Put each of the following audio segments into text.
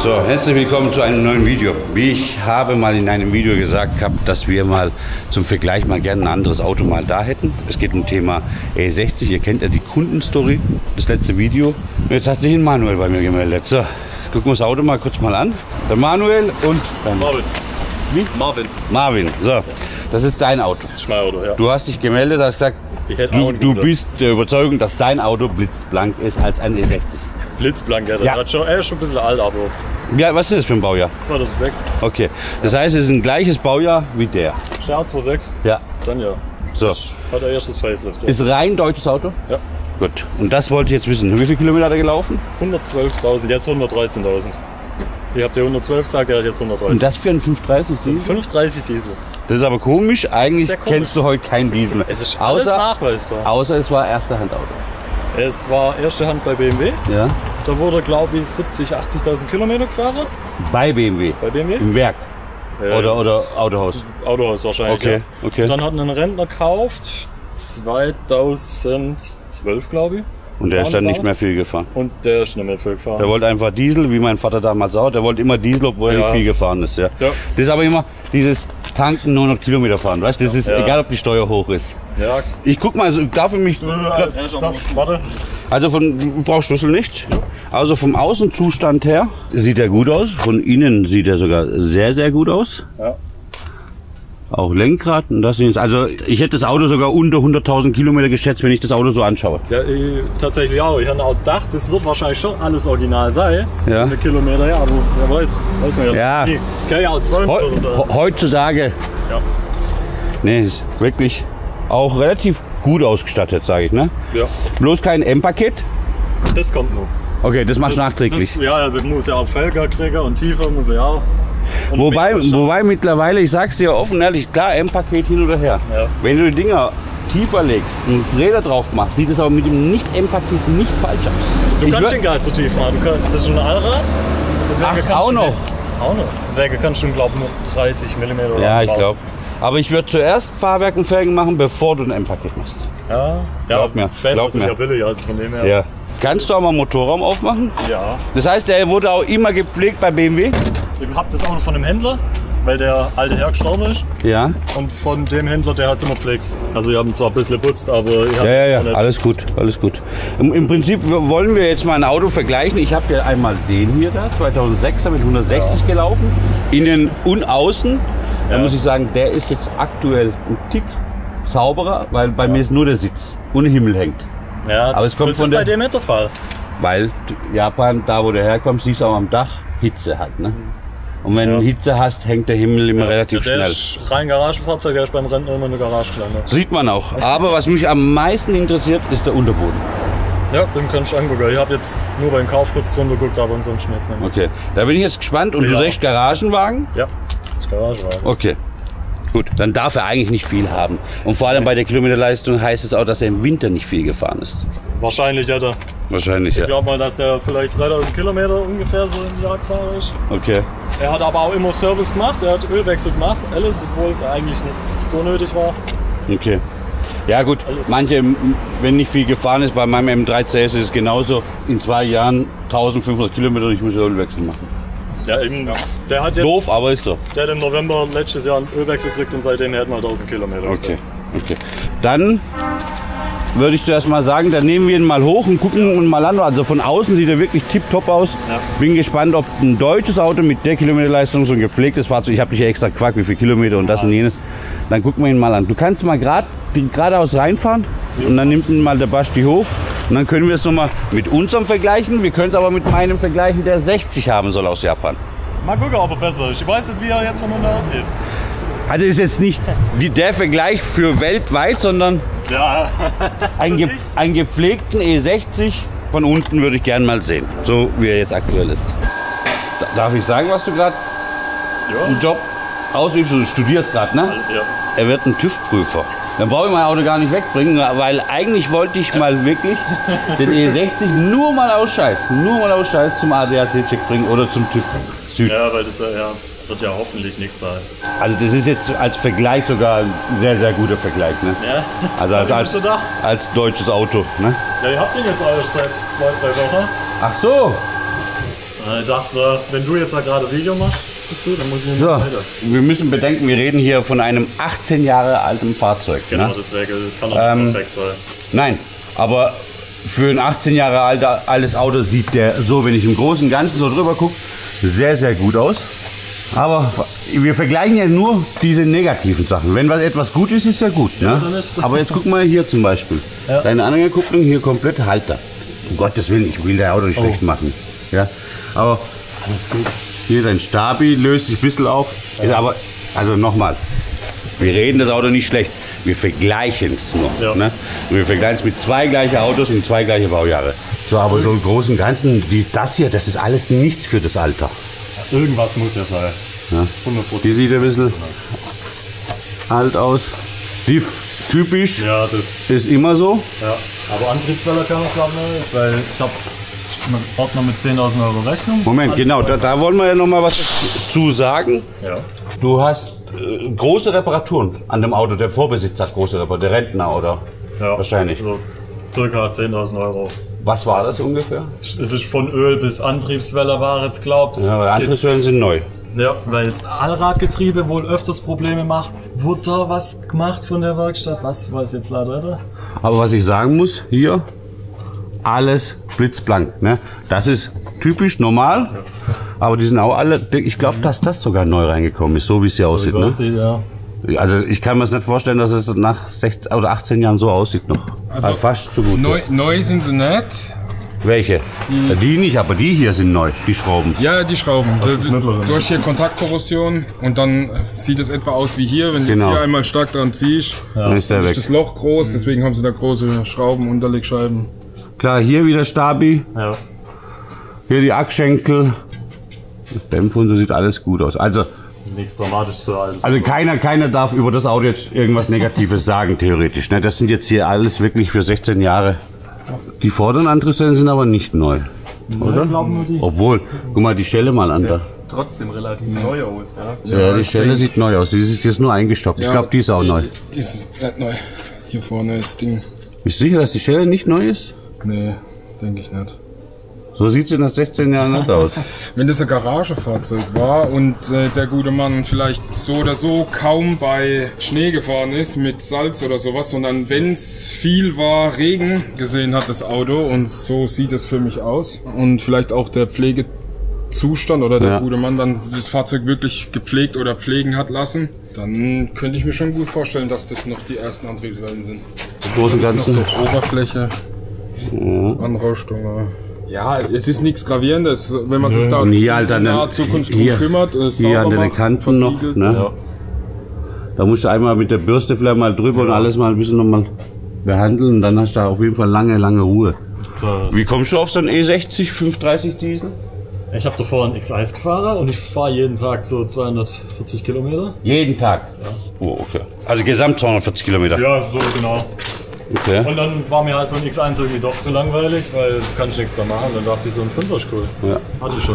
So, herzlich willkommen zu einem neuen Video. Wie ich habe mal in einem Video gesagt gehabt, dass wir mal zum Vergleich mal gerne ein anderes Auto mal da hätten. Es geht um Thema E60. Ihr kennt ja die Kundenstory, das letzte Video. Und jetzt hat sich ein Manuel bei mir gemeldet. So, jetzt gucken wir das Auto mal kurz mal an. Der Manuel und dann Marvin. Wie? Marvin. Marvin. So, das ist dein Auto. Das ist mein Auto, ja. Du hast dich gemeldet, hast gesagt, du bist der Überzeugung, dass dein Auto blitzblank ist als ein E60. Blitzblank, ja. Ja. Er ist schon ein bisschen alt, aber Ja, was ist das für ein Baujahr? 2006. Okay, das heißt, es ist ein gleiches Baujahr wie der. Jahr 2006? Ja. Dann ja. So. Das hat er erstes Facelift. Ja. Ist rein deutsches Auto? Ja. Gut. Und das wollte ich jetzt wissen. Wie viele Kilometer hat er gelaufen? 112.000, jetzt 113.000. Ich habe dir 112 gesagt, er hat jetzt 113. Und das für einen 530 Diesel? 530 Diesel. Das ist aber komisch. Eigentlich sehr komisch. kennst du heute keinen Diesel. Es ist alles nachweisbar. Außer es war erste Handauto. Es war erste Hand bei BMW. Ja. Da wurde, glaube ich, 70.000, 80.000 Kilometer gefahren. Bei BMW? Bei BMW? Im Werk? Oder Autohaus? Autohaus wahrscheinlich. Okay, ja. okay. Und dann hat einen Rentner gekauft, 2012, glaube ich. Und der ist dann nicht mehr viel gefahren? Und der ist nicht mehr viel gefahren. Der wollte einfach Diesel, wie mein Vater damals auch. Der wollte immer Diesel, obwohl er nicht viel gefahren ist. Ja. Ja. Das ist aber immer dieses Tanken 900 Kilometer fahren. Weißt? Das ist egal, ob die Steuer hoch ist. Ja. Ich guck mal, also, darf ich mich... Warte. Also du brauchst Schlüssel nicht. Also vom Außenzustand her sieht er gut aus. Von innen sieht er sogar sehr, sehr gut aus. Ja. Auch Lenkrad und das ist, also ich hätte das Auto sogar unter 100.000 Kilometer geschätzt, wenn ich das Auto so anschaue. Ja, tatsächlich auch. Ich habe auch gedacht, das wird wahrscheinlich schon alles original sein. Ja. Eine Kilometer, ja, aber wer weiß man ja. Ja. Nee, kann ja auch 200 oder so. Heutzutage, Ja. nee, ist wirklich auch relativ gut ausgestattet, sage ich, ne? Ja. Bloß kein M-Paket. Das kommt noch. Okay, das machst du nachträglich. Ja, das muss ja auch Felger kriegen und tiefer muss er ja auch. Und Wobei mittlerweile, ich sag's dir offen ehrlich, klar, M-Paket hin oder her. Ja. Wenn du die Dinger tiefer legst und Räder drauf machst, sieht es aber mit dem Nicht-M-Paket nicht falsch aus. Du kannst den gar nicht so tief machen. Das ist schon ein Allrad. Deswegen Ach, kannst auch du noch? Auch noch. Deswegen kannst du, glaube ich, nur 30 mm oder Ja, ich glaube. Aber ich würde zuerst Fahrwerk und Felgen machen, bevor du ein M-Paket machst. Ja, Glaub mir, glaub ist mir. ja billig, also von dem her. Ja. Kannst du auch mal Motorraum aufmachen? Ja. Das heißt, der wurde auch immer gepflegt bei BMW? Ich hab das Auto von dem Händler, weil der alte Herr gestorben ist. Ja. Und von dem Händler, der hat es immer gepflegt. Also ich habe ihn zwar ein bisschen geputzt, aber ich habe Ja, alles gut, alles gut. Im Prinzip wollen wir jetzt mal ein Auto vergleichen. Ich habe ja einmal den hier da, 2006er mit 160 gelaufen. Innen und außen. Da muss ich sagen, der ist jetzt aktuell ein Tick sauberer, weil bei mir ist nur der Sitz und der Himmel hängt. Ja, Aber es kommt das von ist bei dem nicht der Fall. Weil Japan, da wo der herkommt, siehst du auch am Dach, Hitze hat. Ne? Und wenn du Hitze hast, hängt der Himmel immer relativ Der schnell. ist rein Garagenfahrzeug, der ist beim Rennen immer in der Garage gelandet. Sieht man auch. Aber was mich am meisten interessiert, ist der Unterboden. Ja, den kannst du angucken. Ich habe jetzt nur beim Kauf kurz drunter geguckt, aber ansonsten jetzt nicht mehr. Okay, da bin ich jetzt gespannt. Und du sagst Garagenwagen? Ja, das Garagenwagen. Okay, gut. Dann darf er eigentlich nicht viel haben. Und vor allem bei der Kilometerleistung heißt es auch, dass er im Winter nicht viel gefahren ist. Wahrscheinlich hat er. Wahrscheinlich, Ich ja. glaube mal, dass der vielleicht 3000 Kilometer ungefähr so im Jahr gefahren ist. Okay. Er hat aber auch immer Service gemacht, er hat Ölwechsel gemacht, alles, obwohl es eigentlich nicht so nötig war. Okay. Ja gut, Alles. manche, wenn nicht viel gefahren ist, bei meinem M3 CS ist es genauso. In 2 Jahren 1500 Kilometer, ich muss Ölwechsel machen. Ja, eben, der hat jetzt, Doof, aber ist so. der hat im November letztes Jahr einen Ölwechsel gekriegt und seitdem hätten wir 1000 Kilometer. Okay, okay. Dann würde ich zuerst mal sagen, dann nehmen wir ihn mal hoch und gucken ihn mal an. Also von außen sieht er wirklich tipptopp aus. Ja. Bin gespannt, ob ein deutsches Auto mit der Kilometerleistung, so ein gepflegtes Fahrzeug, ich habe dich ja extra gefragt, wie viele Kilometer und das und jenes. Dann gucken wir ihn mal an. Du kannst mal geradeaus reinfahren und dann nimmt ihn mal der Basti hoch. Und dann können wir es nochmal mit unserem vergleichen. Wir können es aber mit meinem vergleichen, der 60 haben soll aus Japan. Mal gucken, ob er besser ist. Ich weiß nicht, wie er jetzt von unten aussieht. Also ist jetzt nicht der Vergleich für weltweit, sondern Ja. einen gepflegten E60 von unten würde ich gerne mal sehen, so wie er jetzt aktuell ist. Darf ich sagen, was du gerade einen Job ausübst? Du studierst gerade, ne? Ja. Er wird ein TÜV-Prüfer. Dann brauche ich mein Auto gar nicht wegbringen, weil eigentlich wollte ich mal wirklich den E60 nur mal aus Scheiß zum ADAC-Check bringen oder zum TÜV Süd. Ja, weil das wird ja hoffentlich nichts sein. Also das ist jetzt als Vergleich sogar ein sehr, sehr guter Vergleich. Ne? Ja, Also das hab ich mir schon gedacht. als deutsches Auto. Ne? Ja, ihr habt den jetzt alles seit 2-3 Wochen. Ach so. Ich dachte, wenn du jetzt da gerade Video machst dazu, dann muss ich nicht So, weiter. wir müssen bedenken, wir reden hier von einem 18 Jahre alten Fahrzeug. Genau, Ne? deswegen kann er nicht perfekt sein. Nein, aber für ein 18 Jahre altes Auto sieht der so, wenn ich im Großen und Ganzen so drüber gucke, sehr, sehr gut aus. Aber wir vergleichen ja nur diese negativen Sachen. Wenn was etwas gut ist, ist ja gut. Ne? Aber jetzt guck mal hier zum Beispiel. Ja. Deine Anhängerkupplung hier komplett Halter. Um Gottes Willen, ich will dein Auto nicht schlecht machen. Ja? Aber Alles gut. hier dein Stabi löst sich ein bisschen auf. Ist aber, also nochmal, wir reden das Auto nicht schlecht. Wir vergleichen es nur. Ja. Ne? Und wir vergleichen es mit zwei gleichen Autos und zwei gleiche Baujahre. So, aber so im Großen und Ganzen, das hier, das ist alles nichts für das Alter. Irgendwas muss ja sein. Ja. 100%. Die sieht ein bisschen alt aus. Diff, typisch, Ja, das. ist immer so. Ja. Aber Antriebswelle kann ich glaube nicht, weil ich habe Ordner mit 10.000 € Rechnung. Moment, Alles genau, da wollen wir ja noch mal was zu sagen. Ja. Du hast große Reparaturen an dem Auto. Der Vorbesitzer hat große Reparaturen, der Rentner oder Ja. wahrscheinlich. So, circa 10.000 €. Was war das ungefähr? Es ist von Öl bis Antriebswelle war jetzt glaubst. Ja, weil Antriebswellen sind neu. Ja, weil das Allradgetriebe wohl öfters Probleme macht. Wurde da was gemacht von der Werkstatt? Was weiß jetzt leider nicht. Aber was ich sagen muss, hier alles blitzblank. Ne? Das ist typisch normal, aber die sind auch alle, ich glaube, dass das sogar neu reingekommen ist, so wie es hier aussieht. Ne? Aussieht, ja. Also ich kann mir das nicht vorstellen, dass es nach 16 oder 18 Jahren so aussieht noch. Also fast so gut. Neu sind sie nicht. Welche? Die nicht, aber die hier sind neu, die Schrauben. Ja, die Schrauben. ist mittlere. Du hast hier Kontaktkorrosion und dann sieht es etwa aus wie hier. Wenn du Genau. jetzt hier einmal stark dran ziehst, Dann ist der ist weg. das Loch groß, deswegen haben sie da große Schrauben, Unterlegscheiben. Klar, hier wieder Stabi, Ja. hier die Achsschenkel. Dämpfer und so sieht alles gut aus. Also Nichts Dramatisches für alles. keiner darf über das Auto jetzt irgendwas Negatives sagen, theoretisch. Ne? Das sind jetzt hier alles wirklich für 16 Jahre. Die vorderen Antriebswellen sind aber nicht neu, oder? Ich glaube nur die. Obwohl, guck mal die Schelle mal an da. Trotzdem relativ neu aus, ja. Ja, die Schelle sieht neu aus. Die ist jetzt nur eingestoppt. Ich glaube, die ist auch neu. Die ist nicht neu. Hier vorne ist das Ding. Bist du sicher, dass die Schelle nicht neu ist? Nee, denke ich nicht. So sieht sie nach 16 Jahren nicht aus. Wenn das ein Garagefahrzeug war und der gute Mann vielleicht so oder so kaum bei Schnee gefahren ist mit Salz oder sowas, sondern wenn es viel war, Regen gesehen hat das Auto und so sieht es für mich aus. Und vielleicht auch der Pflegezustand oder der gute Mann dann das Fahrzeug wirklich gepflegt oder pflegen hat lassen, dann könnte ich mir schon gut vorstellen, dass das noch die ersten Antriebswellen sind. Im Großen und Noch so Ganzen. Oberfläche, Anrostung. Ja, es ist nichts Gravierendes, wenn man sich da Und hier halt in an naher den, Zukunft drum hier, kümmert. hier an den Kanten noch. versiegelt. Ne? Ja. Da musst du einmal mit der Bürste vielleicht mal drüber und alles mal ein bisschen nochmal behandeln. Und dann hast du da auf jeden Fall lange Ruhe. Wie kommst du auf so einen E60 530 Diesel? Ich habe davor einen X1 gefahren und ich fahre jeden Tag so 240 Kilometer. Jeden Tag? Ja. Oh, okay. Also gesamt 240 Kilometer? Ja, so genau. Okay. Und dann war mir halt so ein X1 irgendwie doch zu langweilig, weil du kannst nichts dran machen. Dann dachte ich, so ein 5er ist cool. Ja. Hatte ich schon.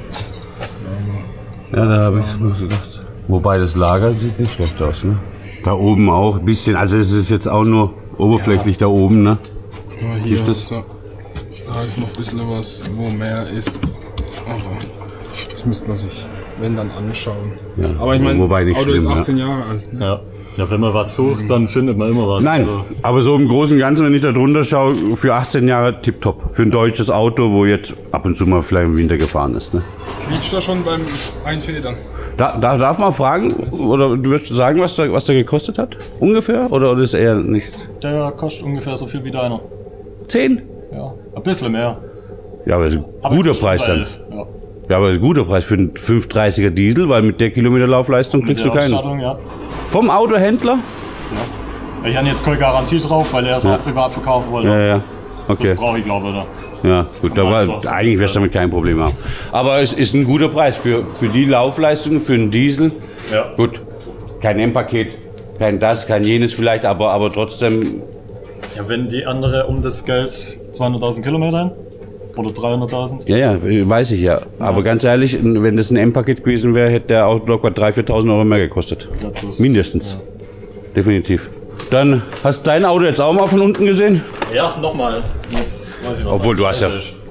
Ja, da habe ich mir gedacht. Wobei das Lager sieht nicht schlecht aus, ne? Da oben auch ein bisschen, also es ist jetzt auch nur oberflächlich da oben, ne? Ja, hier, Ist das- so. Da ist noch ein bisschen was, wo mehr ist. Aber das müsste man sich, wenn dann, anschauen. Ja, Aber ich meine, wobei nicht Auto ist schlimm, ja. 18 Jahre alt. Ne? Ja. Ja, wenn man was sucht, dann findet man immer was. Nein, Also, aber so im Großen und Ganzen, wenn ich da drunter schaue, für 18 Jahre tipptopp. Für ein deutsches Auto, wo jetzt ab und zu mal vielleicht im Winter gefahren ist, ne? Quietscht da schon beim Einfedern? Darf man fragen, oder du würdest sagen, was der gekostet hat? Ungefähr? Oder ist eher nicht? der kostet ungefähr so viel wie deiner. 10? Ja, ein bisschen mehr. Ja, aber ist ein Aber guter kostet Preis dann. 11. Ja. Ja, aber ist ein guter Preis für einen 530er Diesel, weil mit der Kilometerlaufleistung Mit kriegst der du keinen. Ausstattung, ja. Vom Autohändler? Ich habe jetzt keine Garantie drauf, weil er es auch privat verkaufen wollte. Ja. Okay. Das brauche ich, glaube ich, da. Ja, gut, da war, eigentlich wirst du damit kein Problem haben. Aber es ist ein guter Preis für die Laufleistung, für einen Diesel. Ja. Gut, kein M-Paket, kein das, kein jenes vielleicht, aber trotzdem, Ja, wenn die andere um das Geld 200.000 Kilometer haben, oder 300.000. ja, weiß ich ja. Aber ganz ehrlich, wenn das ein M-Paket gewesen wäre, hätte der auch locker 3.000, 4.000 Euro mehr gekostet. Ja, das- Mindestens. Definitiv. Dann hast du dein Auto jetzt auch mal von unten gesehen? Ja, nochmal. Jetzt weiß ich noch. Obwohl, du hast ja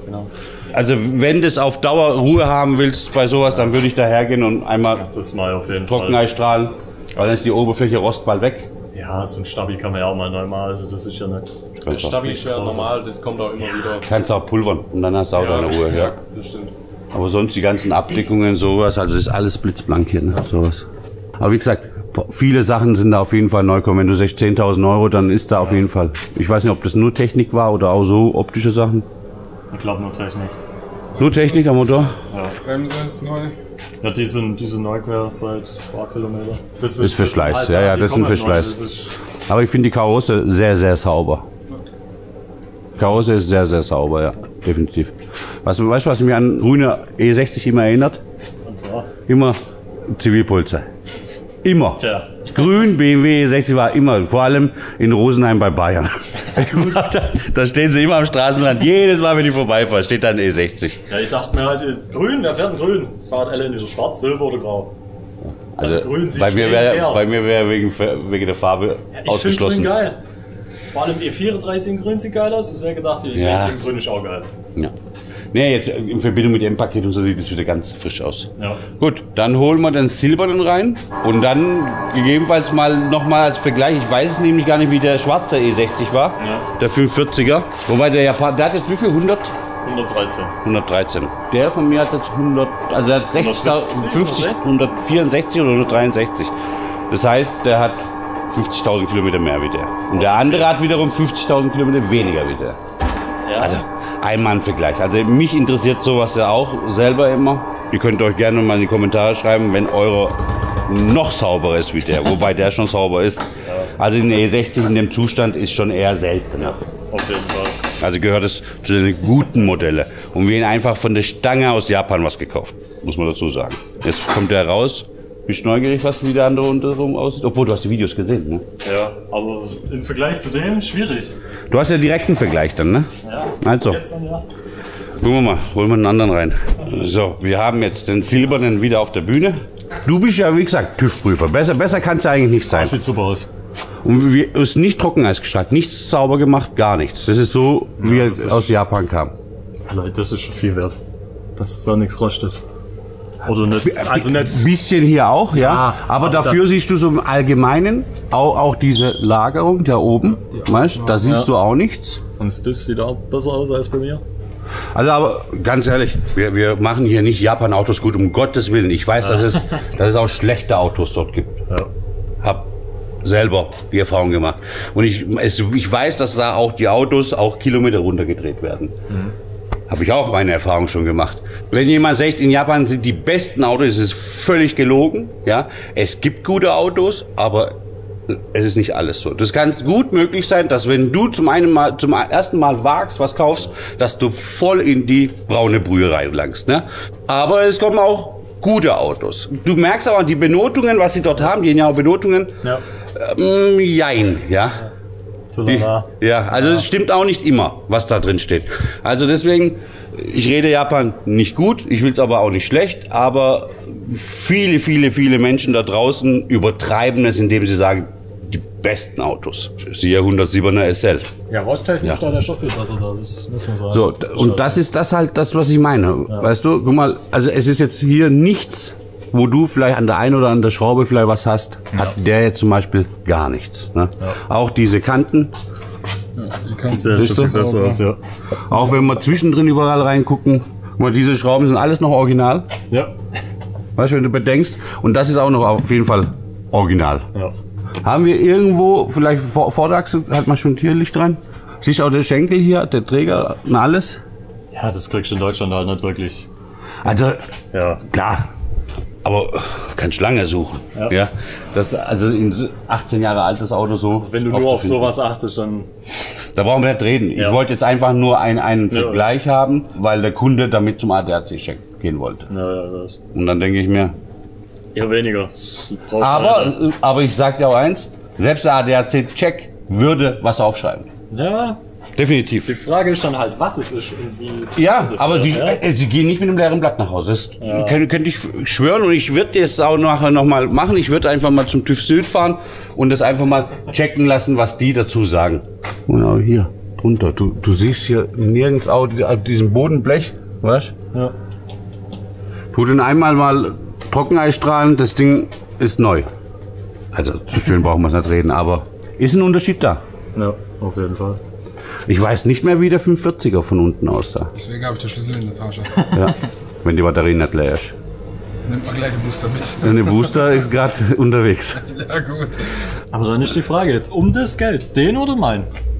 genau. Also wenn du es auf Dauer Ruhe haben willst bei sowas, dann würde ich da hergehen und einmal Das mal auf jeden Trockenei strahlen, weil dann ist die Oberfläche rostbald weg. Ja, so ein Stabi kann man ja auch mal neu machen, also das ist ja nicht... Der Stabi ist ja normal, das kommt auch immer wieder. Kannst auch pulvern und dann hast du auch deine Ruhe. Ja. Das stimmt. Aber sonst die ganzen Abdeckungen, sowas, also ist alles blitzblank hier, ne? Sowas. Aber wie gesagt, viele Sachen sind da auf jeden Fall neu gekommen. Wenn du sagst 10.000 Euro, dann ist da auf jeden Fall. Ich weiß nicht, ob das nur Technik war oder auch so optische Sachen. Ich glaube nur Technik. Nur Technik am Motor? Bremse ist neu. Ja, die sind neu quer seit ein paar Kilometer. Das ist Verschleiß, ja, das ist ein Verschleiß. Aber ich finde die Karosse sehr, sehr sauber. Karosse ist sehr, sehr sauber, ja, definitiv. Weißt du, was mich an grüne E60 immer erinnert? Und so. Immer Zivilpolizei. Immer. Tja. Grün BMW E60 war immer, vor allem in Rosenheim bei Bayern. Da stehen sie immer am Straßenrand. Jedes Mal, wenn ich vorbeifahre, steht da ein E60. Ja, ich dachte mir halt, grün, wer fährt denn grün? Fahren alle in schwarz, silber oder grau? Also grün sieht bei mir schwer. wäre wegen der Farbe Ich ausgeschlossen. finde grün geil. Vor allem E34 in grün sieht geil aus, deswegen gedacht, die E60 in grün ist auch geil. Ja. Nee, jetzt in Verbindung mit dem Paket und so sieht es wieder ganz frisch aus. Ja. Gut, dann holen wir den silbernen rein und dann gegebenenfalls nochmal als Vergleich. Ich weiß nämlich gar nicht, wie der schwarze E60 war, der 540er. Wobei der Japaner, der hat jetzt wie viel? 113. 113. Der von mir hat jetzt 100, also der hat 50, 164 oder 163. Das heißt, der hat 50.000 Kilometer mehr wie der. Und der andere hat wiederum 50.000 Kilometer weniger wie der. Ja. Also einmal ein Vergleich. Also mich interessiert sowas ja auch selber immer. Ihr könnt euch gerne mal in die Kommentare schreiben, wenn eurer noch sauberer ist wie der. Wobei der schon sauber ist. Also ein E60 in dem Zustand ist schon eher seltener. Auf jeden Fall. Also gehört es zu den guten Modellen. Und wir haben einfach von der Stange aus Japan was gekauft. Muss man dazu sagen. Jetzt kommt der raus. Bist du neugierig, wie der andere untenrum aussieht? Obwohl, du hast die Videos gesehen, ne? Ja, aber im Vergleich zu dem schwierig. Du hast ja direkt einen Vergleich dann, ne? Ja. Also, Jetzt dann, ja. gucken wir mal, holen wir einen anderen rein. So, wir haben jetzt den silbernen wieder auf der Bühne. Du bist ja, wie gesagt, TÜV-Prüfer. Besser kann es ja eigentlich nicht sein. Das sieht super aus. Und es ist nicht Trockeneis gestrahlt, nichts sauber gemacht, gar nichts. Das ist so, wie er aus Japan kam. Das ist schon viel wert. Dass da nichts rostet. Oder nicht. Also nicht. Ein bisschen hier auch, ja. Aber dafür siehst du so im Allgemeinen auch diese Lagerung da oben. Weißt du, da siehst du auch nichts. Und das TÜV sieht auch besser aus als bei mir. Also aber ganz ehrlich, wir machen hier nicht Japan-Autos gut, um Gottes Willen. Ich weiß, dass es auch schlechte Autos dort gibt. Ja. Hab selber die Erfahrung gemacht. Und ich weiß, dass da auch die Autos auch Kilometer runtergedreht werden. Habe ich auch meine Erfahrung schon gemacht. Wenn jemand sagt, in Japan sind die besten Autos, ist es völlig gelogen. Ja, es gibt gute Autos, aber es ist nicht alles so. Das kann gut möglich sein, dass wenn du zum ersten Mal wagst, was kaufst, dass du voll in die braune Brühe reinlangst. Ne? Aber es kommen auch gute Autos. Du merkst aber die Benotungen, was sie dort haben, die haben ja auch Benotungen. Ja. Jein, ja. Ja, also es stimmt auch nicht immer, was da drin steht. Also deswegen, ich rede Japan nicht gut, ich will es aber auch nicht schlecht, aber viele Menschen da draußen übertreiben es, indem sie sagen, die besten Autos. Siehe 107er SL. Ja, rosttechnisch da der Stoff viel besser da, das muss man sagen. So, und das ist das halt das, was ich meine. Ja. Weißt du, guck mal, also es ist jetzt hier nichts, wo du vielleicht an der einen oder anderen Schraube vielleicht was hast, hat der jetzt zum Beispiel gar nichts. Ne? Ja. Auch diese Kanten. Ja, die sehen schon besser aus, ja. Auch wenn wir zwischendrin überall reingucken, guck mal, diese Schrauben sind alles noch original. Ja. Weißt du, wenn du bedenkst, und das ist auch noch auf jeden Fall original. Ja. Haben wir irgendwo, vielleicht Vorderachse, hat man schon hier Licht dran? Siehst du auch der Schenkel hier, der Träger und alles? Ja, das kriegst du in Deutschland halt nicht wirklich. Also, ja, klar. Aber kannst lange suchen. Ja. Ja. Das, also in 18 Jahre altes Auto so. Wenn du nur auf sowas achtest, dann. Da brauchen wir nicht reden. Ja. Ich wollte jetzt einfach nur einen Vergleich haben, weil der Kunde damit zum ADAC-Check gehen wollte. Ja, das. Und dann denke ich mir. Ja, weniger. Aber ich sag dir auch eins, selbst der ADAC-Check würde was aufschreiben. Ja. Definitiv. Die Frage ist dann halt, was es ist und wie. Ja, aber sie gehen nicht mit einem leeren Blatt nach Hause. Das könnte ich schwören, und ich würde das auch nachher nochmal machen. Ich würde einfach mal zum TÜV Süd fahren und das einfach mal checken lassen, was die dazu sagen. Genau, hier, drunter. Du siehst hier nirgends auch diesen Bodenblech, weißt du? Ja. Tu den einmal mal Trockeneis strahlen, das Ding ist neu. Also zu schön brauchen wir es nicht reden, aber ist ein Unterschied da. Ja, auf jeden Fall. Ich weiß nicht mehr, wie der 540er von unten aussah. Deswegen habe ich den Schlüssel in der Tasche. Ja, wenn die Batterie nicht leer ist. Nimmt man gleich den Booster mit. Der Booster ist gerade unterwegs. Ja, gut. Aber dann ist die Frage jetzt, um das Geld, den oder meinen?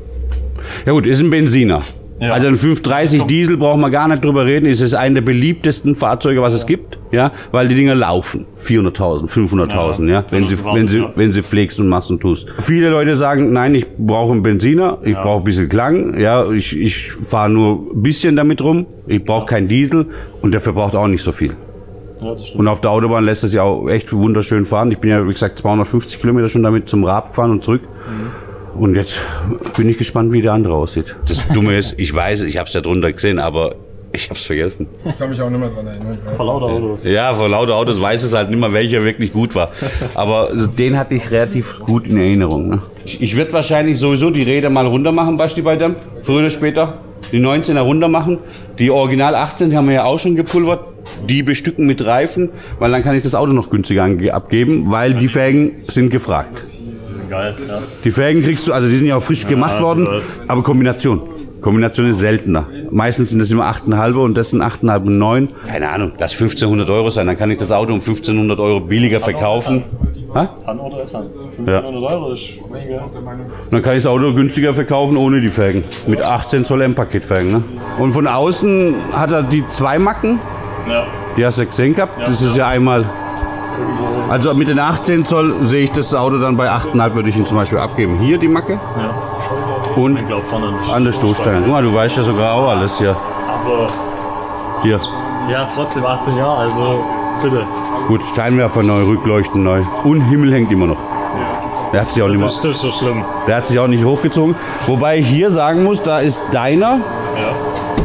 Ja gut, ist ein Benziner. Ja. Also ein 530 Diesel brauchen wir gar nicht drüber reden. Ist es eine der beliebtesten Fahrzeuge, was es gibt, ja, weil die Dinger laufen. 400.000, 500.000, ja, wenn sie pflegst und machst und tust. Viele Leute sagen, nein, ich brauche einen Benziner, ich brauche ein bisschen Klang, ja, ich fahre nur ein bisschen damit rum, ich brauche keinen Diesel und der verbraucht auch nicht so viel. Ja, das stimmt. Und auf der Autobahn lässt es ja auch echt wunderschön fahren. Ich bin ja, wie gesagt, 250 Kilometer schon damit zum Raab gefahren und zurück. Und jetzt bin ich gespannt, wie der andere aussieht. Das Dumme ist, ich weiß, ich habe es ja drunter gesehen, aber ich habe es vergessen. Ich kann mich auch nicht mehr dran erinnern. Vor lauter Autos. Ja, vor lauter Autos weiß es halt nicht mehr, welcher wirklich gut war. Aber den hatte ich relativ gut in Erinnerung. Ne? Ich werde wahrscheinlich sowieso die Räder mal runter machen, Basti, bei dem. Früher oder später. Die 19er runter machen. Die Original 18 haben wir ja auch schon gepulvert. Die bestücken mit Reifen, weil dann kann ich das Auto noch günstiger abgeben, weil die Felgen sind gefragt. Die sind geil, ja. Die Felgen kriegst du, also die sind ja auch frisch gemacht worden, aber Kombination. Kombination ist seltener. Meistens sind das immer 8,5 und das sind 8,5 und 9. Keine Ahnung, lass 1.500 € sein, dann kann ich das Auto um 1.500 € billiger verkaufen. An oder Etan? 1.500 € ist Menge. Dann kann ich das Auto günstiger verkaufen ohne die Felgen. Mit 18 Zoll M-Paketfelgen. Ne? Und von außen hat er die 2 Macken. Ja. Die hast du gesehen gehabt. Das ist ja einmal. Also mit den 18 Zoll sehe ich das Auto dann bei 8,5 würde ich ihn zum Beispiel abgeben. Hier die Macke. Ja. Und Ich glaube vorne nicht. an der Stoßstange. Guck mal, du weißt ja sogar auch alles hier. Aber Hier. ja, trotzdem 18 Jahre, also bitte. Gut, Scheinwerfer neu, Rückleuchten neu. Und Himmel hängt immer noch. Der hat sich auch nicht mehr, Das ist so schlimm. der hat sich auch nicht hochgezogen. Wobei ich hier sagen muss, da ist deiner Ja.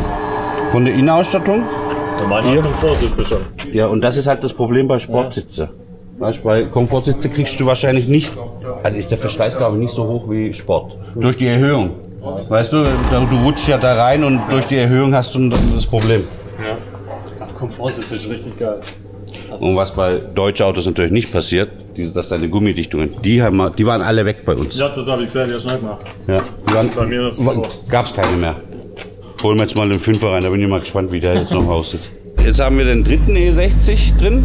von der Innenausstattung. Und meine Komfortsitze schon. Ja, und das ist halt das Problem bei Sportsitze. Weißt, bei Komfortsitze kriegst du wahrscheinlich nicht, also ist der Verschleiß glaube ich nicht so hoch wie Sport. Durch die Erhöhung. Weißt du, du rutschst ja da rein und durch die Erhöhung hast du das Problem. Ja. Komfortsitze ist richtig geil. Und was bei deutschen Autos natürlich nicht passiert, dass deine Gummidichtungen, die waren alle weg bei uns. Ja, das habe ich gesehen, ja schnell gemacht. Ja, Bei mir ist es so. Gab's keine mehr. Holen wir jetzt mal den 5er rein, da bin ich mal gespannt, wie der jetzt noch aussieht. Jetzt haben wir den dritten E60 drin,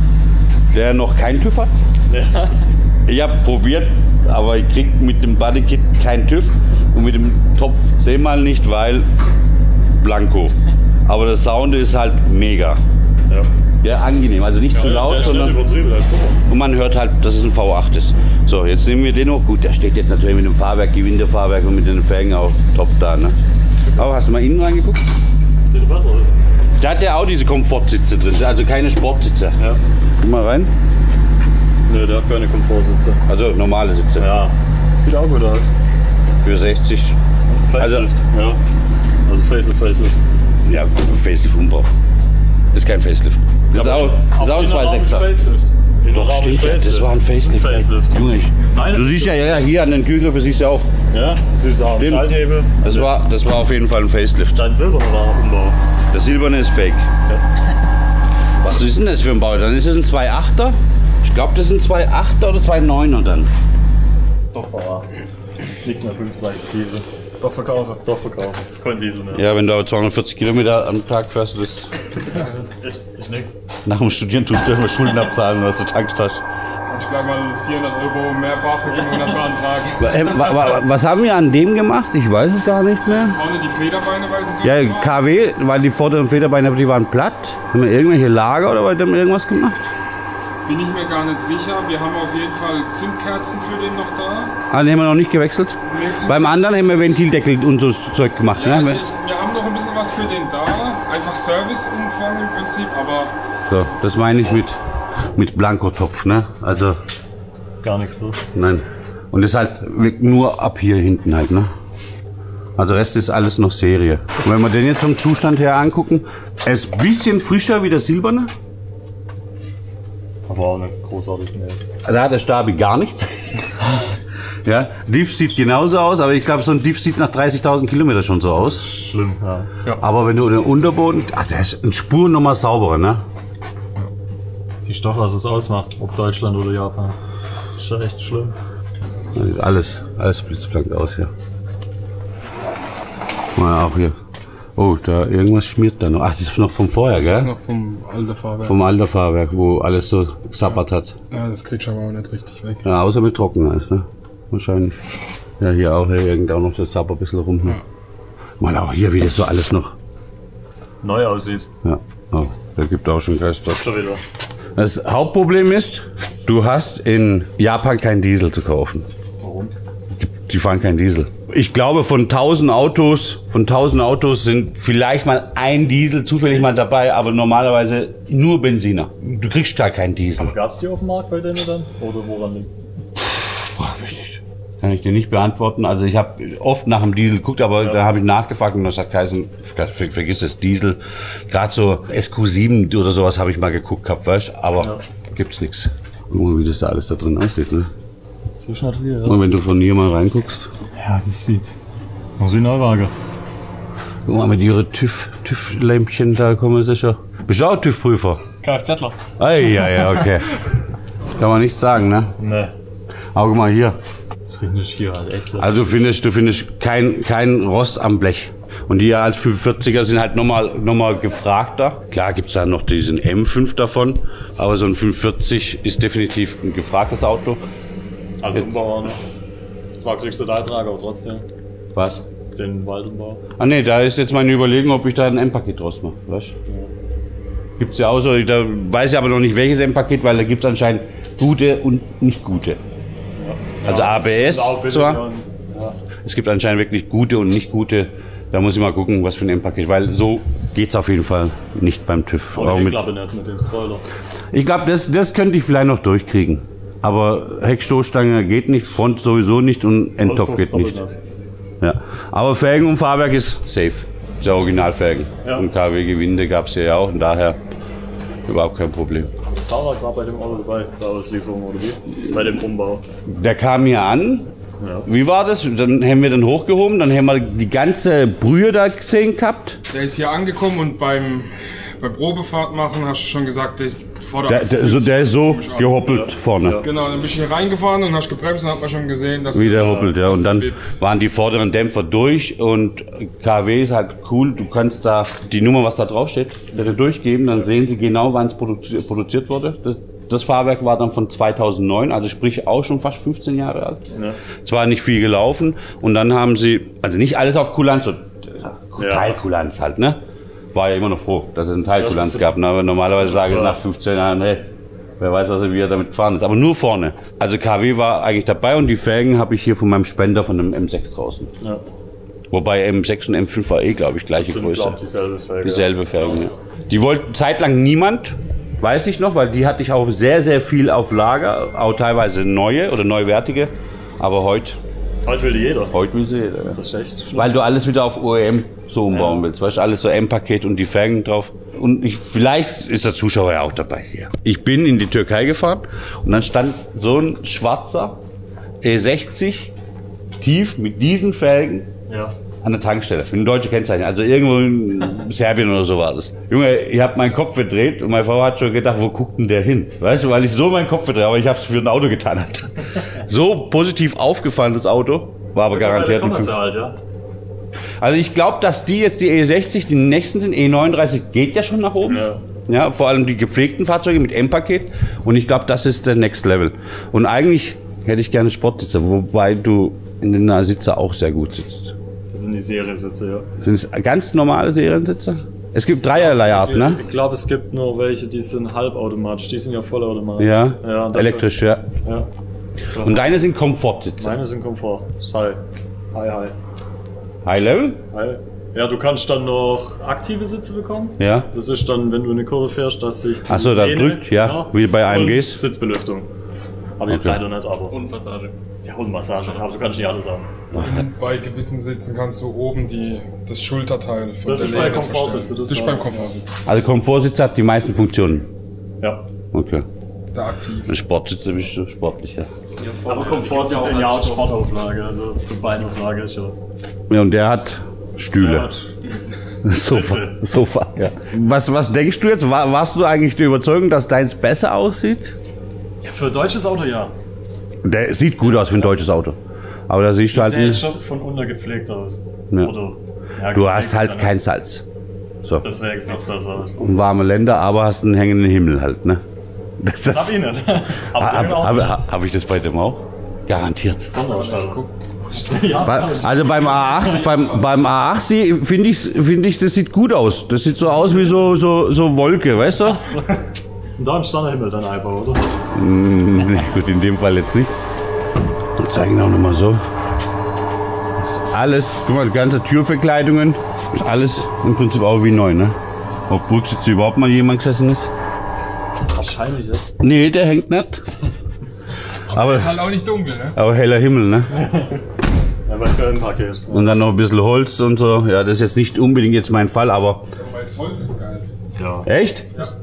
der noch keinen TÜV hat. Ja. Ich habe probiert, aber ich krieg mit dem Bodykit keinen TÜV und mit dem Topf 10-mal nicht, weil Blanco. Aber der Sound ist halt mega. Ja. Ja, angenehm, also nicht zu laut, Der ist nicht sondern übertrieben, das ist super. und man hört halt, dass es ein V8 ist. So, jetzt nehmen wir den noch. Gut, der steht jetzt natürlich mit dem Fahrwerk, Gewindefahrwerk und mit den Felgen auch top da. Ne? Aber hast du mal innen reingeguckt? Sieht besser aus. Da hat der auch diese Komfortsitze drin, also keine Sportsitze. Ja. Guck mal rein. Ne, der hat keine Komfortsitze. Also normale Sitze. Ja. Sieht auch gut aus. Für 60. Facelift. Ja. Also Facelift. Ja, Facelift-Umbau. Ist kein Facelift. Das ist auch ein 2.6er. Facelift. Doch, steht ja, das war ein Facelift. Facelift. Junge, Nein, du siehst ja hier an den Kühlgriffen, siehst du ja auch. Ja, das ist auch ein Stimmt. Schalthebel. Das war auf jeden Fall ein Facelift. Dein silberner war Umbau. Das Silberne ist fake. Was ist denn das für ein Bau? Dann ist es ein 2.8er. Ich glaube, das sind 2.8er oder 2.9er dann. Doch, war nichts mehr 35 Diesel. Doch verkaufen. Kein Diesel mehr. Ja, wenn du aber 240 Kilometer am Tag fährst, das Ich nix. nach dem Studieren tust du immer Schulden abzahlen, was du tankst hast. Ich glaube mal 400 € mehr BAföG im Monat beantragen. Was haben wir an dem gemacht? Ich weiß es gar nicht mehr. Vorne die Federbeine, weil sie Ja, dünn waren. KW, weil die vorderen Federbeine, die waren platt. Haben wir irgendwelche Lager oder haben wir irgendwas gemacht? Bin ich mir gar nicht sicher. Wir haben auf jeden Fall Zündkerzen für den noch da. Ah, den haben wir noch nicht gewechselt. Nee, Beim anderen haben wir Ventildeckel und so Zeug gemacht. Ja, Ne? wir haben noch ein bisschen was für den da. Einfach Serviceumfang im Prinzip, aber So, das meine ich mit Blankotopf. Ne? Also, Gar nichts drauf. nein. Und das ist halt nur ab hier hinten halt. Ne? Also Rest ist alles noch Serie. Und wenn wir den jetzt vom Zustand her angucken, er ist ein bisschen frischer wie der Silberne. Aber auch nicht großartig mehr. Da hat der Stabi gar nichts. Ja, Diff sieht genauso aus, aber ich glaube, so ein Diff sieht nach 30.000 Kilometern schon so aus. Schlimm, ja. Aber wenn du den Unterboden, der ist eine Spur nochmal sauberer, ne? Siehst doch, was es ausmacht, ob Deutschland oder Japan. Ist schon echt schlimm. Alles blitzblank aus hier. Mal auch hier. Oh, da irgendwas schmiert da noch. Ach, das ist noch vom vorher, gell? Das ist noch vom alten Fahrwerk. Vom alten Fahrwerk, wo alles so gesappert hat. Ja, das kriegst du aber auch nicht richtig weg. Ja, außer mit Trockeneis, ne? Wahrscheinlich. Ja, hier auch, hier irgend auch noch so Sapper ein bisschen rum. Ne? Ja. Mal auch hier, wie das so alles noch neu aussieht. Ja, oh, da gibt auch schon Geist. Schon wieder. Das Hauptproblem ist, du hast in Japan keinen Diesel zu kaufen. Warum? Die fahren keinen Diesel. Ich glaube, von 1000 Autos sind vielleicht mal ein Diesel zufällig mal dabei, aber normalerweise nur Benziner. Du kriegst gar keinen Diesel. Gab es die auf dem Markt bei denen dann? Oder woran liegt? Frag mich nicht. Kann ich dir nicht beantworten. Also ich habe oft nach dem Diesel geguckt, aber da habe ich nachgefragt und das hat geheißen, vergiss das Diesel. Gerade so SQ7 oder sowas habe ich mal geguckt gehabt, weißt du? Aber gibt's nichts. Guck mal, wie das da alles da drin aussieht, ne? Sieht schon natürlich, ja. Und wenn du von hier mal reinguckst. Ja, das sieht. Muss ich Neuwagen. Guck mal, mit ihren TÜV-Lämpchen, da kommen wir sicher. Bist du auch TÜV-Prüfer? Kfzler. Ja, okay. Kann man nichts sagen, ne? Ne. Aber guck mal hier. Das finde ich hier halt echt. Also du findest kein Rost am Blech. Und die als 45er sind halt nochmal gefragter. Klar gibt's da noch diesen M5 davon, aber so ein 45 ist definitiv ein gefragtes Auto. Als Umbauer, ne? Zwar kriegst du da Trag, aber trotzdem. Was? Den Waldumbau. Ah ne, da ist jetzt meine Überlegung, ob ich da ein M-Paket draus mache. Weißt? Ja. Gibt's ja auch so, da weiß ich aber noch nicht welches M-Paket, weil da gibt's anscheinend gute und nicht gute. Ja. Also ABS zwar. Ja. Es gibt anscheinend wirklich gute und nicht gute. Da muss ich mal gucken, was für ein M-Paket, weil so geht's auf jeden Fall nicht beim TÜV. Aber ich glaube nicht mit dem Spoiler. Ich glaube, das könnte ich vielleicht noch durchkriegen. Aber Heckstoßstange geht nicht, Front sowieso nicht und Endtopf geht nicht. Ja. Aber Felgen und Fahrwerk ist safe. Ist ja Originalfelgen. Ja. Und KW-Gewinde gab es ja auch und daher überhaupt kein Problem. Fahrrad war bei dem Auto dabei, bei Auslieferung oder wie? Bei dem Umbau. Der kam hier an. Ja. Wie war das? Dann haben wir den hochgehoben, dann haben wir die ganze Brühe da gesehen gehabt. Der ist hier angekommen und beim Probefahrt machen hast du schon gesagt, der ist so gehoppelt vorne. Ja. Genau, dann bist du hier reingefahren und hast gebremst und hat man schon gesehen, dass wie der hoppelt, ja. Und dann waren die vorderen Dämpfer durch und KW ist halt cool. Du kannst da die Nummer, was da drauf steht, durchgeben, dann sehen sie genau, wann es produziert wurde. Das Fahrwerk war dann von 2009, also sprich auch schon fast 15 Jahre alt. Ja. Zwar nicht viel gelaufen und dann haben sie, also nicht alles auf Kulanz, so Teilkulanz halt, ne? War ja immer noch froh, dass es einen Teilkulanz gab. Ne? Aber normalerweise sage ich nach 15 Jahren, hey, wer weiß, wie er damit gefahren ist. Aber nur vorne. Also KW war eigentlich dabei und die Felgen habe ich hier von meinem Spender von dem M6 draußen. Ja. Wobei M6 und M5 war glaube ich, gleiche Größe. Glaub, dieselbe Felge. Dieselbe Felgen, ja. Die wollten zeitlang niemand, weiß ich noch, weil die hatte ich auch sehr, sehr viel auf Lager. Auch teilweise neue oder neuwertige. Aber heute will jeder. Heute will sie jeder, ja. Das ist echt schlimm. Weil du alles wieder auf OEM so umbauen willst. Weißt du, alles so M-Paket und die Felgen drauf. Und vielleicht ist der Zuschauer ja auch dabei hier. Ich bin in die Türkei gefahren und dann stand so ein schwarzer E60 tief mit diesen Felgen an der Tankstelle. Für eine deutsche Kennzeichen. Also irgendwo in Serbien oder so war das. Junge, ich hab meinen Kopf verdreht und meine Frau hat schon gedacht, wo guckt denn der hin? Weißt du, weil ich so meinen Kopf verdrehe, aber ich hab's für ein Auto getan. So positiv aufgefallen, das Auto. War aber garantiert ein 5. Also ich glaube, dass die jetzt die E60, die nächsten sind, E39 geht ja schon nach oben. Ja. Ja, vor allem die gepflegten Fahrzeuge mit M-Paket. Und ich glaube, das ist der Next Level. Und eigentlich hätte ich gerne Sportsitzer, wobei du in den Sitzer auch sehr gut sitzt. Das sind die Seriensitze, ja. Sind es ganz normale Seriensitzer? Es gibt dreierlei Arten, ne? Ich glaube, es gibt nur welche, die sind halbautomatisch. Die sind ja vollautomatisch. Ja, elektrisch, ja. Und deine sind Komfortsitze? Meine sind Komfort. Das ist High. High Level? High. Ja, du kannst dann noch aktive Sitze bekommen. Ja. Das ist dann, wenn du eine Kurve fährst, dass sich die Achso, da drückt, wie bei AMGs. Und Sitzbelüftung. Aber jetzt leider nicht, aber. Und Massage. Ja, und Massage, aber du kannst nicht alles haben. Und bei gewissen Sitzen kannst du oben das Schulterteil von das der Lehne verstellen. Das ist beim Komfortsitz. Also Komfortsitz hat die meisten Funktionen? Ja. Okay. der aktiv. Ein Sportsitzer bist du sportlicher. Aber Komfortsitz in ja auch Sportauflage, also für Beinauflage schon. Ja, und der hat Stühle. Der hat Sofa, ja. Was denkst du jetzt? Warst du eigentlich der Überzeugung, dass deins besser aussieht? Ja, für ein deutsches Auto ja. Der sieht gut aus wie ein deutsches Auto. Aber da siehst du halt Das sieht nicht. schon von unten gepflegt aus. Ja. Oder, ja, Du gepflegt hast ist halt ja kein nicht. Salz. So. Deswegen sieht es besser aus. Und warme Länder, aber hast einen hängenden Himmel halt, ne? Das hab ich nicht. Hab ich das bei dem auch? Garantiert. Sonderausstattung. Ja, Also beim A8, beim A8 finde ich, das sieht gut aus. Das sieht so aus wie so Wolke, weißt du? und da ein Standardhimmel dann einfach, oder? Nee, gut, in dem Fall jetzt nicht. Und zeigen auch nochmal so. Das ist alles, guck mal, die ganze Türverkleidungen, ist alles im Prinzip auch wie neu, ne? Ob Rücksitz überhaupt mal jemand gesessen ist? Wahrscheinlich, ja. Nee, der hängt nicht. Aber Ist halt auch nicht dunkel, ne? aber heller Himmel, ne? Ja, bei Köln-Paket. Und dann noch ein bisschen Holz und so. Ja, das ist jetzt nicht unbedingt jetzt mein Fall, aber. Weil das Holz ist geil. Ja. Echt? Bei mir ist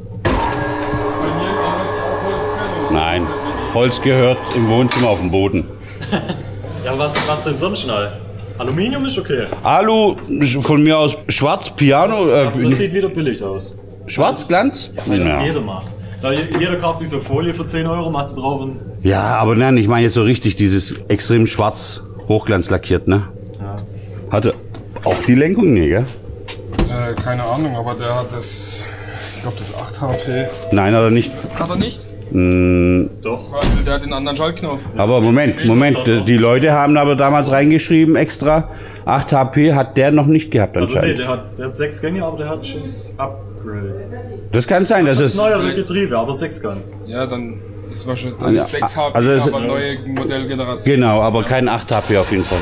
auch Holz drin. Nein. Holz gehört im Wohnzimmer auf dem Boden. Ja, was denn sonst schnell? Aluminium ist okay. Alu, von mir aus schwarz, Piano, Das sieht wieder billig aus. Schwarzglanz? Weil das jeder macht. Da jeder kauft sich so Folie für 10 Euro, macht sie drauf und. Ja, aber nein, ich meine jetzt so richtig dieses extrem schwarz Hochglanz lackiert, ne? Ja. Hatte auch die Lenkung, nee, gell? Keine Ahnung, aber der hat das, ich glaube das 8 HP. Nein, oder nicht. Hat er nicht? Doch. Weil der hat den anderen Schaltknopf. Aber Moment, die Leute haben aber damals reingeschrieben extra, 8 HP hat der noch nicht gehabt Also nee, anscheinend. der hat 6 Gänge, aber der hat Schiss Upgrade. Das kann sein, dass Das es... ist neuere Getriebe, aber 6 Gang. Ja, dann ist wahrscheinlich dann ist 6 HP, also es- aber neue Modellgeneration. Genau, aber kein 8 HP auf jeden Fall.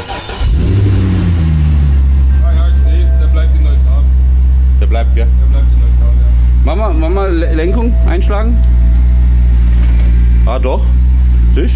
Ah ja, ich sehe es, der bleibt in neutral. Der bleibt, gell? Der bleibt in neutral, ja. Mama Lenkung einschlagen? Ah doch, Tisch.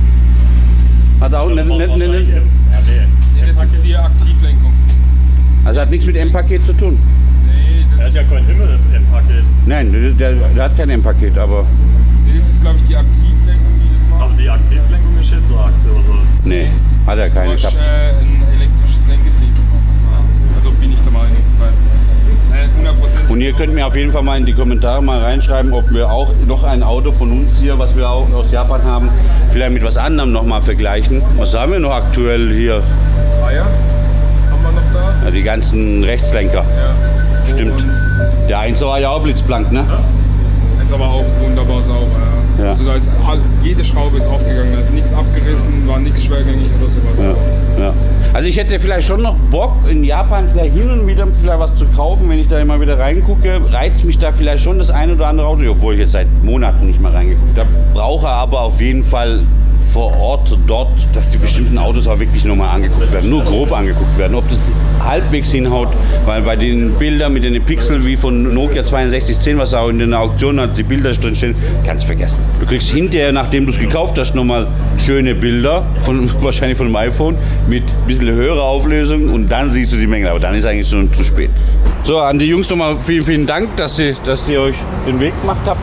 Hat auch Ja, nicht, Nee, das ist die Aktivlenkung. also hat nichts mit M-Paket zu tun. Nee, Er das, hat ja kein Himmel im Paket. Nein, der hat kein M-Paket, aber nee, das ist glaube ich die Aktivlenkung, die das macht. Aber die Aktivlenkung ist Hinterachse oder? nee, hat er Du keine hast gehabt. ein elektrisches Lenkgetriebe. Also bin ich der Meinung. Weil, 100%. Und ihr könnt mir auf jeden Fall mal in die Kommentare mal reinschreiben, ob wir auch noch ein Auto von uns hier, was wir auch aus Japan haben, vielleicht mit was anderem noch mal vergleichen. Was haben wir noch aktuell hier? Eier haben wir noch da. Ja, die ganzen Rechtslenker. Ja. Stimmt. Und Der 1 war ja auch blitzblank, ne? jetzt aber auch wunderbar sauber. Ja. Ja. Also da ist jede Schraube ist aufgegangen, da ist nichts abgerissen, war nichts schwergängig oder sowas. Also, Ja. Also ich hätte vielleicht schon noch Bock, in Japan vielleicht hin und wieder vielleicht was zu kaufen, wenn ich da immer wieder reingucke. Reizt mich da vielleicht schon das ein oder andere Auto, obwohl ich jetzt seit Monaten nicht mehr reingeguckt habe. Brauche aber auf jeden Fall vor Ort dort, dass die bestimmten Autos auch wirklich nochmal angeguckt werden, nur grob angeguckt werden. Ob das halbwegs hinhaut, weil bei den Bildern mit den Pixel wie von Nokia 6210, was auch in den Auktionen hat, die Bilder drin stehen, kannst du vergessen. Du kriegst hinterher, nachdem du es gekauft hast, nochmal schöne Bilder, wahrscheinlich von dem iPhone, mit ein bisschen höherer Auflösung und dann siehst du die Menge, aber dann ist eigentlich schon zu spät. So, an die Jungs nochmal vielen, vielen Dank, dass ihr euch den Weg gemacht habt.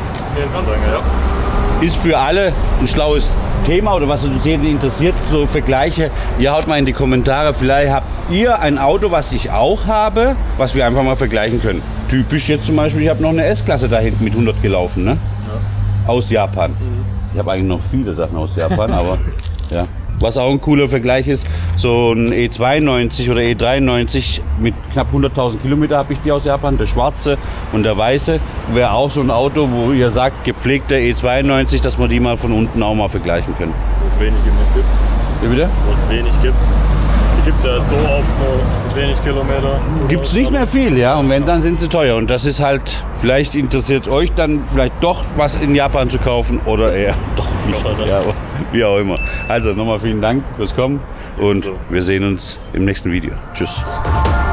Ja. Ist für alle ein schlaues Thema oder was uns jeden interessiert, so Vergleiche. Ihr haut mal in die Kommentare, vielleicht habt ihr ein Auto, was ich auch habe, was wir einfach mal vergleichen können. Typisch jetzt zum Beispiel, ich habe noch eine S-Klasse da hinten mit 100 gelaufen, ne? Ja. Aus Japan. Ich habe eigentlich noch viele Sachen aus Japan, aber ja. Was auch ein cooler Vergleich ist, so ein E92 oder E93 mit knapp 100.000 Kilometer habe ich die aus Japan, der schwarze und der weiße. Wäre auch so ein Auto, wo ihr sagt, gepflegter E92, dass wir die mal von unten auch mal vergleichen können. Wo es wenig gibt. Wie bitte? Wo es wenig gibt. Die gibt es ja jetzt so oft nur mit wenig Kilometer. Gibt es nicht mehr viel, ja, und wenn, dann sind sie teuer. Und das ist halt, vielleicht interessiert euch dann vielleicht doch was in Japan zu kaufen oder eher doch nicht. Ja, aber wie auch immer. Also nochmal vielen Dank fürs Kommen und wir sehen uns im nächsten Video. Tschüss.